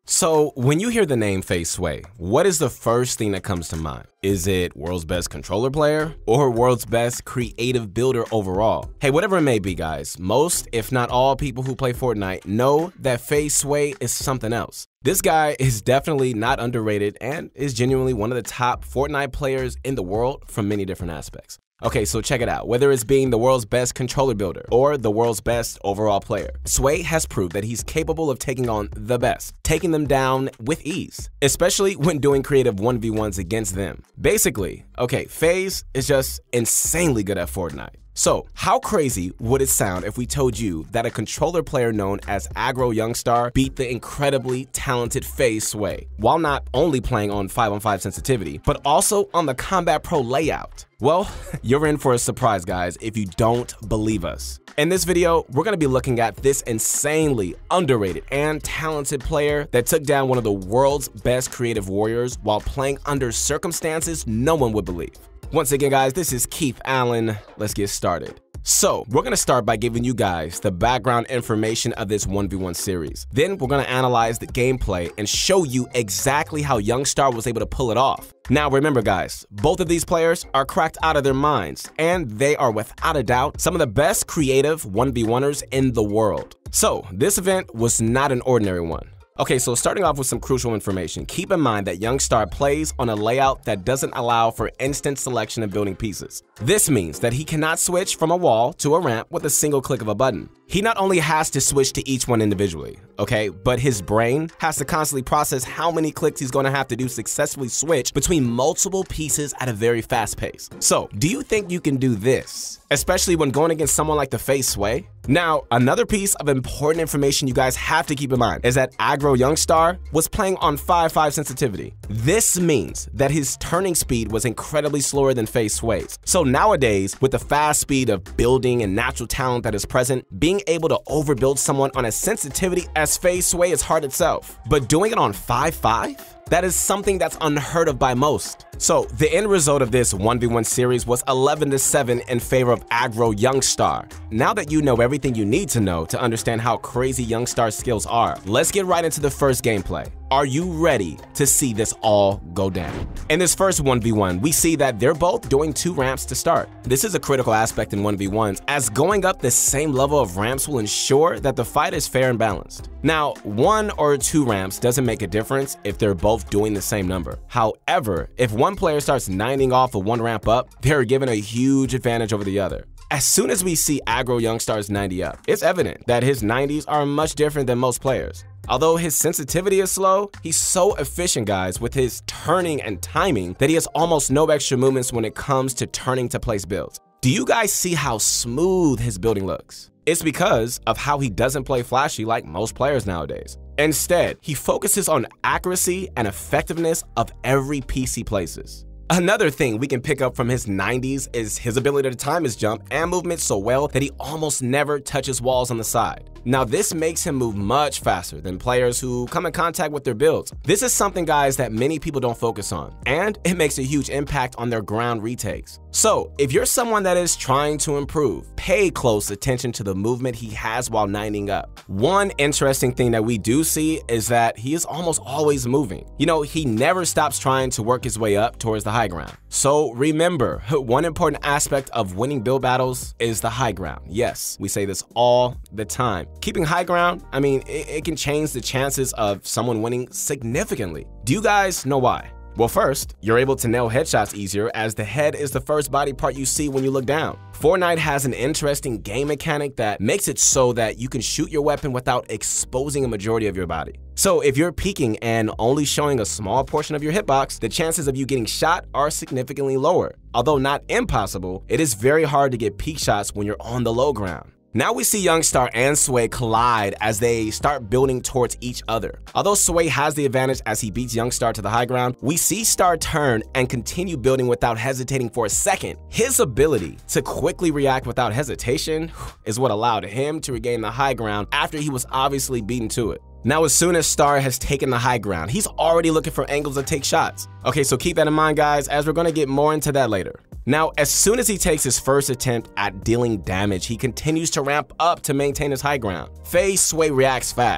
So, when you hear the name Fei Sui, what is the first thing that comes to mind? Is it world's best controller player or world's best creative builder overall? Hey, whatever it may be, guys, most, if not all people who play Fortnite know that Fei Sui is something else. This guy is definitely not underrated and is genuinely one of the top Fortnite players in the world from many different aspects. Okay, so check it out. Whether it's being the world's best controller builder or the world's best overall player, Sui has proved that he's capable of taking on the best, taking them down with ease, especially when doing creative 1v1s against them. Basically, okay, FaZe is just insanely good at Fortnite. So, how crazy would it sound if we told you that a controller player known as Aggro Youngstar beat the incredibly talented Fei Sui, while not only playing on 5-on-5 sensitivity, but also on the Combat Pro layout? Well, you're in for a surprise, guys, if you don't believe us. In this video, we're going to be looking at this insanely underrated and talented player that took down one of the world's best creative warriors while playing under circumstances no one would believe. Once again, guys, this is Keith Allen. Let's get started. So, we're going to start by giving you guys the background information of this 1v1 series. Then we're going to analyze the gameplay and show you exactly how Youngstar was able to pull it off. Now remember, guys, both of these players are cracked out of their minds, and they are without a doubt some of the best creative 1v1ers in the world. So, this event was not an ordinary one. Okay, so starting off with some crucial information, keep in mind that Youngstar plays on a layout that doesn't allow for instant selection of building pieces. This means that he cannot switch from a wall to a ramp with a single click of a button. He not only has to switch to each one individually, okay, but his brain has to constantly process how many clicks he's going to have to do to successfully switch between multiple pieces at a very fast pace. So, do you think you can do this, especially when going against someone like the Fei Sui? Now, another piece of important information you guys have to keep in mind is that Aggro Youngstar was playing on 5-5 sensitivity. This means that his turning speed was incredibly slower than Fei Sui's. So nowadays, with the fast speed of building and natural talent that is present, being able to overbuild someone on a sensitivity as Fei Sui is hard itself. But doing it on 5-5? That is something that's unheard of by most. So, the end result of this 1v1 series was 11-7 in favor of Aggro Youngstar. Now that you know everything you need to know to understand how crazy Youngstar's skills are, let's get right into the first gameplay. Are you ready to see this all go down? In this first 1v1, we see that they're both doing 2 ramps to start. This is a critical aspect in 1v1s, as going up the same level of ramps will ensure that the fight is fair and balanced. Now, 1 or 2 ramps doesn't make a difference if they're both doing the same number. However, if one player starts 9ing off of 1 ramp up, they're given a huge advantage over the other. As soon as we see Aggro Youngstar's 90 up, it's evident that his 90s are much different than most players. Although his sensitivity is slow, he's so efficient, guys, with his turning and timing that he has almost no extra movements when it comes to turning to place builds. Do you guys see how smooth his building looks? It's because of how he doesn't play flashy like most players nowadays. Instead, he focuses on accuracy and effectiveness of every piece he places. Another thing we can pick up from his 90s is his ability to time his jump and movement so well that he almost never touches walls on the side. Now, this makes him move much faster than players who come in contact with their builds. This is something, guys, that many people don't focus on, and it makes a huge impact on their ground retakes. So, if you're someone that is trying to improve, pay close attention to the movement he has while 9ing up. One interesting thing that we do see is that he is almost always moving. You know, he never stops trying to work his way up towards the high ground. So remember, one important aspect of winning build battles is the high ground. Yes, we say this all the time. Keeping high ground, I mean, it can change the chances of someone winning significantly. Do you guys know why? Well, first, you're able to nail headshots easier as the head is the first body part you see when you look down. Fortnite has an interesting game mechanic that makes it so that you can shoot your weapon without exposing a majority of your body. So if you're peeking and only showing a small portion of your hitbox, the chances of you getting shot are significantly lower. Although not impossible, it is very hard to get peek shots when you're on the low ground. Now we see Youngstar and Sui collide as they start building towards each other. Although Sui has the advantage as he beats Youngstar to the high ground, we see Star turn and continue building without hesitating for a second. His ability to quickly react without hesitation is what allowed him to regain the high ground after he was obviously beaten to it. Now, as soon as Star has taken the high ground, he's already looking for angles to take shots. Okay, so keep that in mind, guys, as we're going to get more into that later. Now, as soon as he takes his first attempt at dealing damage, he continues to ramp up to maintain his high ground. Fei Sui reacts fast.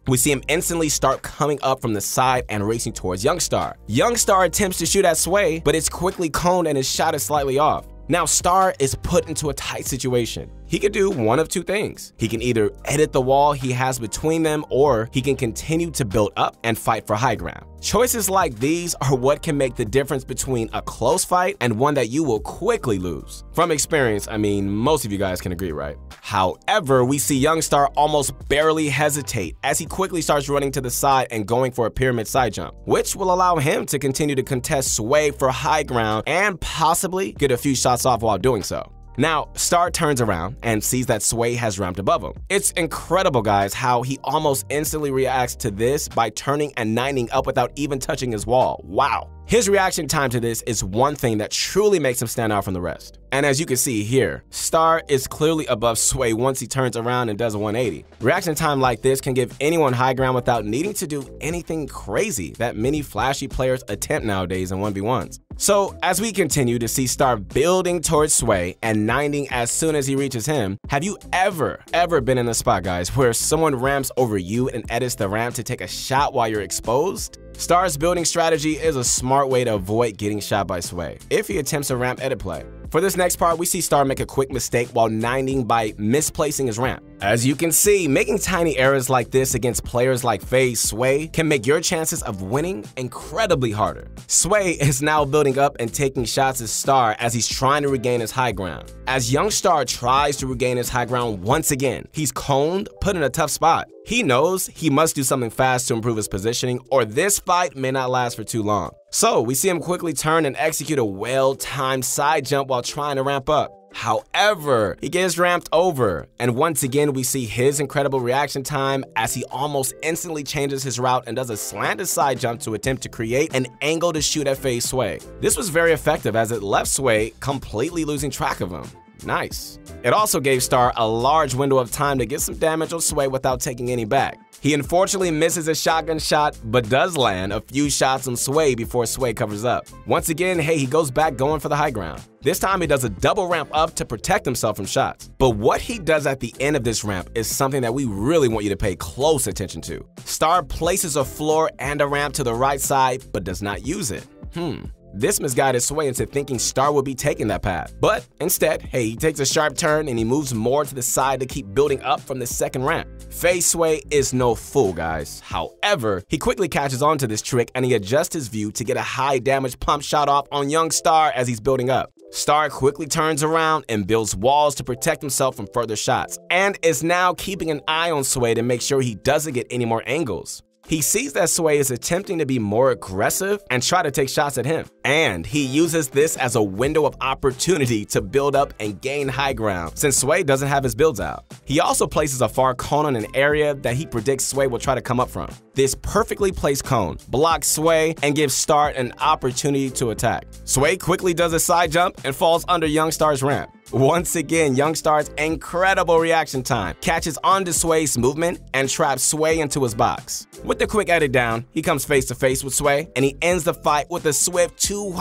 we see him instantly start coming up from the side and racing towards Youngstar. Youngstar attempts to shoot at Sway, but it's quickly coned and his shot is slightly off. Now Star is put into a tight situation. He could do one of two things. He can either edit the wall he has between them, or he can continue to build up and fight for high ground. Choices like these are what can make the difference between a close fight and one that you will quickly lose. From experience, I mean, most of you guys can agree, right? However, we see Youngstar almost barely hesitate as he quickly starts running to the side and going for a pyramid side jump, which will allow him to continue to contest Sway for high ground and possibly get a few shots off while doing so. Now, Star turns around and sees that Sway has ramped above him. It's incredible, guys, how he almost instantly reacts to this by turning and 9ing up without even touching his wall. Wow. His reaction time to this is one thing that truly makes him stand out from the rest. And as you can see here, Star is clearly above Sway once he turns around and does a 180. Reaction time like this can give anyone high ground without needing to do anything crazy that many flashy players attempt nowadays in 1v1s. So as we continue to see Star building towards Sway and 9ing as soon as he reaches him, have you ever been in a spot, guys, where someone ramps over you and edits the ramp to take a shot while you're exposed? Star's building strategy is a smart way to avoid getting shot by Sway if he attempts a ramp edit play. For this next part, we see Star make a quick mistake while 9ing by misplacing his ramp. As you can see, making tiny errors like this against players like FaZe Sway can make your chances of winning incredibly harder. Sway is now building up and taking shots at Star as he's trying to regain his high ground. As Youngstar tries to regain his high ground once again, he's coned, put in a tough spot. He knows he must do something fast to improve his positioning, or this fight may not last for too long. So we see him quickly turn and execute a well-timed side jump while trying to ramp up. However, he gets ramped over, and once again we see his incredible reaction time as he almost instantly changes his route and does a slanted side jump to attempt to create an angle to shoot at FaZe Sway. This was very effective as it left Sway completely losing track of him. Nice. It also gave Star a large window of time to get some damage on Sway without taking any back. He unfortunately misses a shotgun shot, but does land a few shots on Sway before Sway covers up. Once again, hey, he goes back going for the high ground. This time he does a double ramp up to protect himself from shots. But what he does at the end of this ramp is something that we really want you to pay close attention to. Star places a floor and a ramp to the right side, but does not use it. This misguided Sway into thinking Star would be taking that path. But instead, hey, he takes a sharp turn and he moves more to the side to keep building up from the second ramp. FaZe Sway is no fool, guys. However, he quickly catches on to this trick and he adjusts his view to get a high damage pump shot off on Youngstar as he's building up. Star quickly turns around and builds walls to protect himself from further shots, and is now keeping an eye on Sway to make sure he doesn't get any more angles. He sees that Sway is attempting to be more aggressive and try to take shots at him, and he uses this as a window of opportunity to build up and gain high ground since Sway doesn't have his builds out. He also places a far cone on an area that he predicts Sway will try to come up from. This perfectly placed cone blocks Sway and gives Star an opportunity to attack. Sway quickly does a side jump and falls under Youngstar's ramp. Once again, Youngstar's incredible reaction time catches onto Sway's movement and traps Sway into his box. With the quick edit down, he comes face to face with Sway and he ends the fight with a swift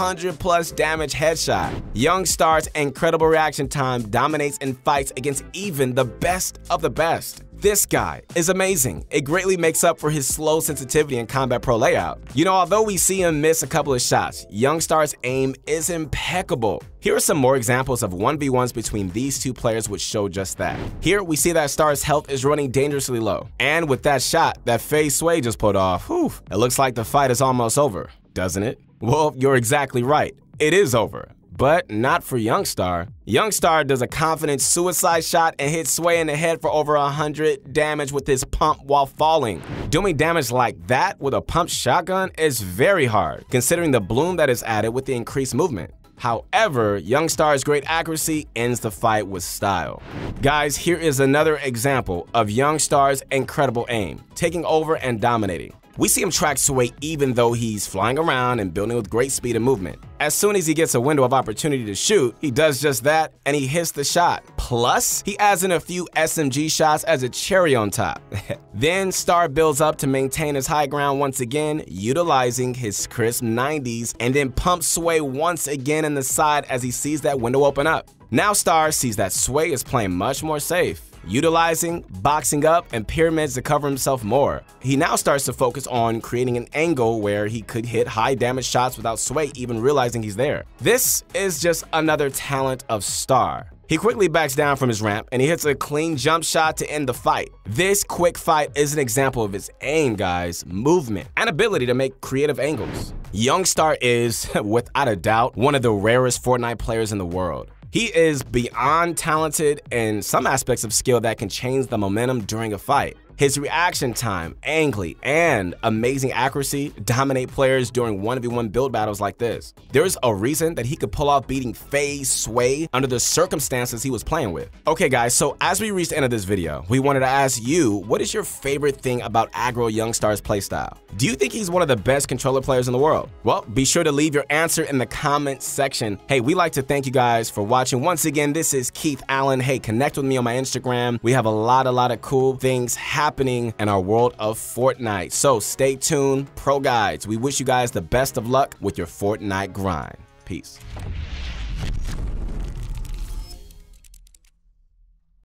200+ damage headshot. Youngstar's incredible reaction time dominates in fights against even the best of the best. This guy is amazing. It greatly makes up for his slow sensitivity in Combat Pro layout. You know, although we see him miss a couple of shots, Youngstar's aim is impeccable. Here are some more examples of 1v1s between these two players which show just that. Here we see that Star's health is running dangerously low. And with that shot that FaZe Sway just put off, it looks like the fight is almost over, doesn't it? Well, you're exactly right. It is over. But not for Youngstar. Youngstar does a confident suicide shot and hits Sway in the head for over 100 damage with his pump while falling. Doing damage like that with a pumped shotgun is very hard, considering the bloom that is added with the increased movement. However, Youngstar's great accuracy ends the fight with style. Guys, here is another example of Youngstar's incredible aim, taking over and dominating. We see him track Sway even though he's flying around and building with great speed and movement. As soon as he gets a window of opportunity to shoot, he does just that and he hits the shot. Plus, he adds in a few SMG shots as a cherry on top. Then Star builds up to maintain his high ground once again, utilizing his crisp 90s, and then pumps Sway once again in the side as he sees that window open up. Now Star sees that Sway is playing much more safe. utilizing boxing up and pyramids to cover himself more. He now starts to focus on creating an angle where he could hit high damage shots without Sway even realizing he's there. This is just another talent of Star. He quickly backs down from his ramp and he hits a clean jump shot to end the fight. This quick fight is an example of his aim, guys, movement, and ability to make creative angles. Youngstar is, without a doubt, one of the rarest Fortnite players in the world. He is beyond talented in some aspects of skill that can change the momentum during a fight. His reaction time, angling, and amazing accuracy dominate players during 1v1 build battles like this. There's a reason that he could pull off beating FaZe Sway under the circumstances he was playing with. Okay guys, so as we reach the end of this video, we wanted to ask you, what is your favorite thing about Aggro Youngstar's playstyle? Do you think he's one of the best controller players in the world? Well, be sure to leave your answer in the comment section. Hey, we like to thank you guys for watching. Once again, this is Keith Allen. Hey, connect with me on my Instagram. We have a lot of cool things happening in our world of Fortnite. So stay tuned, Pro Guides. We wish you guys the best of luck with your Fortnite grind. Peace.